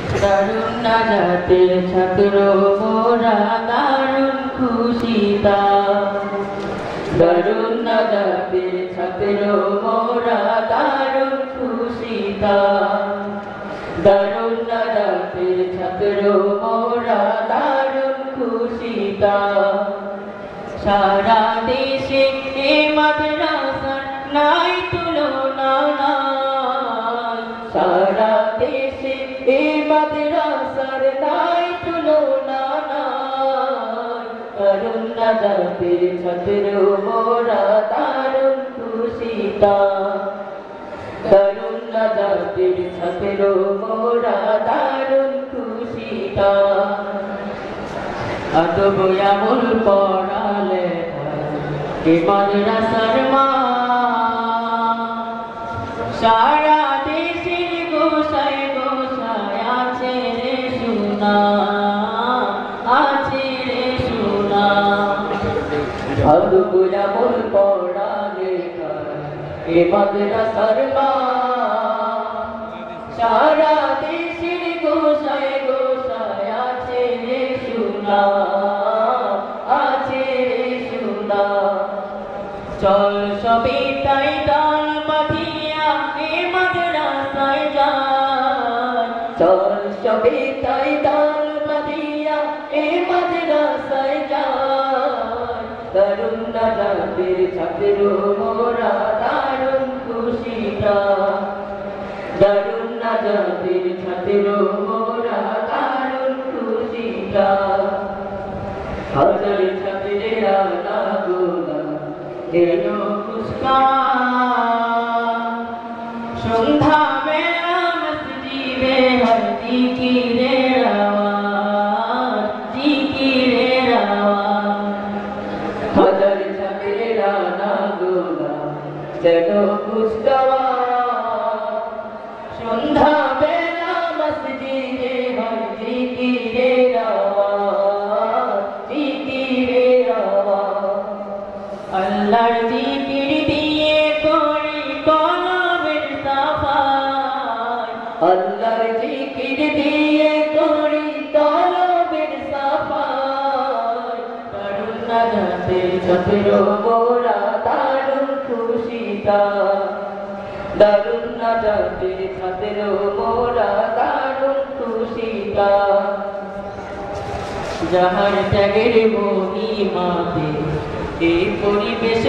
দারুণ নাজাতের ছাত্র মোরা দারুণ খুশিতা দারুণ নাজাতের ছাত্র মোরা দারুণ খুশিতা দারুণ নাজাতের ছাত্র মোরা দারুণ খুশিতা সারা দেশে এ মাদ্রাসার নাই তুলনা নাই সারা দেশে এ মাদ্রাসার নাই তুলনা নাই দারুণ নাজাতের ছাত্র মোরা দারুণ খুশিতা দারুণ নাজাতের ছাত্র মোরা দারুণ খুশিতা আদব আমল পড়ালে এ মাদ্রাসার মা সারা দেশের গোসায় গোসায় আছে রে সোনা আছে রে সোনা আদব আমল পড়ালে এ মাদ্রাসার মা সারা দেশের গোসায় গোসায় আছে রে সোনা আছে রে সোনা চল সবে তাই দল বাঁধিয়া এ মাদ্রাসায় যায় চল সবে তাই দল বাঁধিয়া এ মাদ্রাসায় যায় দারুণ নাজাতের ছাত্র মোরা দারুণ খুশিতা দারুণ নাজাতের ছাত্র মোরা দারুণ খুশিতা হাজার ছাত্রেরা লাগোলা এলো মুস্কান সন্ধ্যা বেলা মসজিদে হয় জিকিরের আওয়াজ জিকিরের আওয়াজ হাজার ছাত্রেরা লাগোলা এলো মুস্কান সন্ধ্যা বেলা মসজিদে হয় জিকিরের আওয়াজ জিকিরের আওয়াজ আল্লাহর জিকির দিয়ে করি কলবের সাফাই আল্লাহর জিকির দিয়ে করি কলবের সাফাই দারুণ নাজাতের ছাত্র মোরা দারুণ খুশিতা দারুণ নাজাতের ছাত্র মোরা দারুণ খুশিতা যাহার ত্যাগের মহিমাতে এই পরিবেশ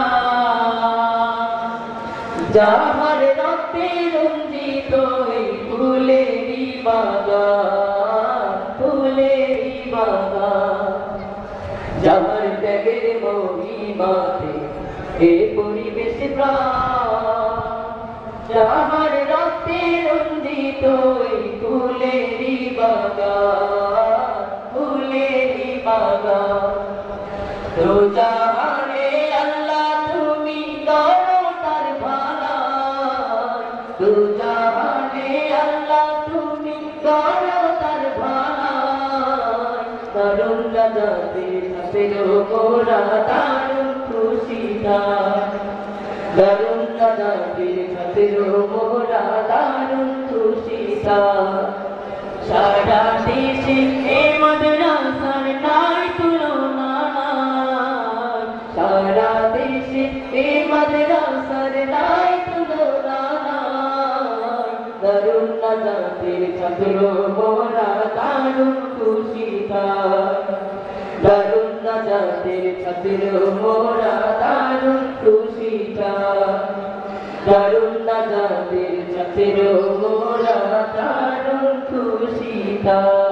প্রাণ যাহার রক্তে রঞ্জিত এই ফুলেরই বাগান ফুলেরই বাগান যাহার ত্যাগের মহিমাতে এই পরিবেশ প্রাণ যাহার রক্তে রঞ্জিত এই ফুলেরই বাগান ফুলেরই বাগান রোজাহানে আল্লাহ তুমি করো তার ভালাই রোজাহানে আল্লাহ তুমি করো তার ভালাই দারুণ নাজাতের ছাত্র মোরা দারুণ খুশিতা দারুণ নাজাতের ছাত্র মোরা দারুণ খুশিতা সারা দেশে এ মাদ্রাসার নাই তুলনা নাই সারা দেশে এ মাদ্রাসার নাই তুলনা নাই দারুণ নাজাতের ছাত্র মোরা দারুণ খুশিতা দারুণ নাজাতের ছাত্র মোরা দারুণ খুশিতা দারুণ নাজাতের ছাত্র মোরা দারুণ খুশিতা